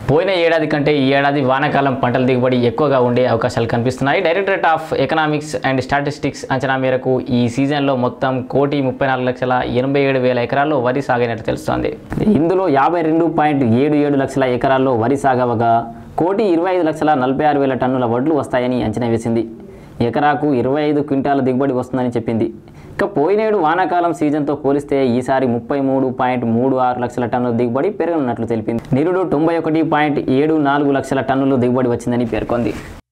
పోయిన ఏడాది కంటే ఈ ఏడాది వానాకాలం పంటల దిగుబడి ఎక్కువగా ఉండే అవకాశాలు కనిపిస్తున్నాయి. Directorate of economics and statistics అంచనా మేరకు ఈ సీజన్లో మొత్తం 1,34,87,000 ఎకరాల్లో వరి సాగైనట్టు తెలుస్తోంది. ఇందులో 52.77 లక్షల ఎకరాల్లో వరి సాగవగా 1,25,46,000 టన్నుల వడ్లు వస్తాయని అంచనా వేసింది. ఎకరాకు 25 క్వింటాల దిగుబడి వస్తుందని చెప్పింది. ఇక పోయినేడు వానాకాలం సీజన్తో పోలిస్తే ఈసారి 33.36 లక్షల టన్నుల దిగుబడి పెరగనున్నట్లు తెలిపింది. నిరుడు 91.74 లక్షల టన్నులు దిగుబడి వచ్చిందని పేర్కొంది.